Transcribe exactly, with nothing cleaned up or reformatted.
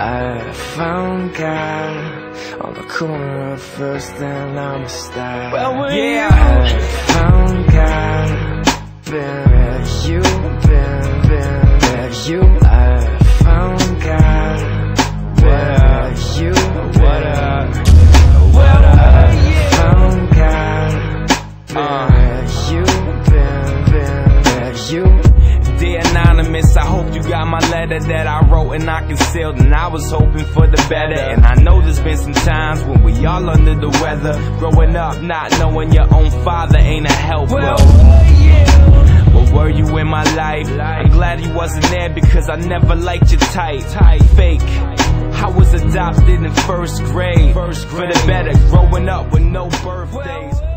I found God on the corner of First and Amistad. Well, well, yeah. I found God, been where you been, been where you. I found God, been where you been. What up? What up? I found God, been where you been, been where you. Dear Anonymous, I hope you got my letter that I wrote and I concealed, and I was hoping for the better. And I know there's been some times when we all under the weather, growing up not knowing your own father ain't a helper. Well, yeah. But were you in my life? I'm glad you wasn't there because I never liked your type. Fake. I was adopted in first grade, for the better, growing up with no birthdays.